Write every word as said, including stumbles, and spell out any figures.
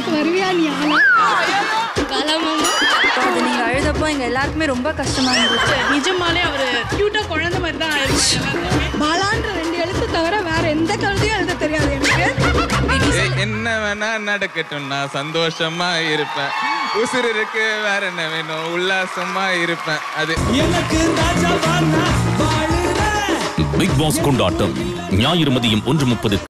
எனக்கு வருவியா நீ ஆனா அது நீங்க அழுதப்போ எங்க எல்லாருக்குமே ரொம்ப கஷ்டமா இருந்துச்சு. நிஜமாலே அவரு கியூட்டா குழந்தை மாதிரி தான் ஆயிடுச்சு. பாலான்ற ரெண்டு எழுத்து தவிர வேற எந்த கவிதையும் எழுத தெரியாது எனக்கு. என்ன வேணா நடக்கட்டும், நான் சந்தோஷமா இருப்பேன். உசுறு இருக்கு, வேற என்ன வேணும், உல்லாசமா இருப்பேன். அது பிக் பாஸ் கொண்டாட்டம் ஞாயிறு மதியம் ஒன்று முப்பது.